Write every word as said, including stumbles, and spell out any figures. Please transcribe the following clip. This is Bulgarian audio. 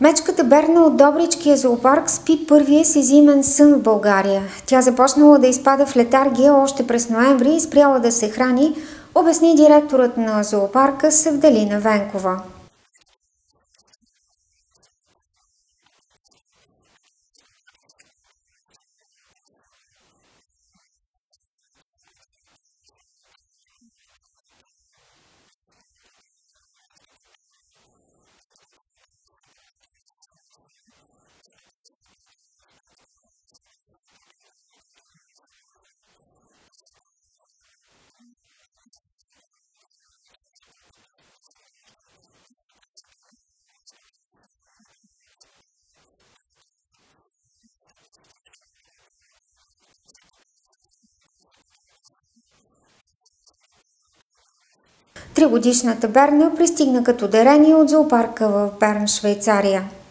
Мечката Берна от Добричкия зоопарк спи първия си зимен сън в България. Тя започнала да изпада в летаргия още през ноември и спряла да се храни, обясни директорът на зоопарка Севделина Венкова. Тригодишната Берна пристигна като дарение от зоопарка в Берн, Швейцария.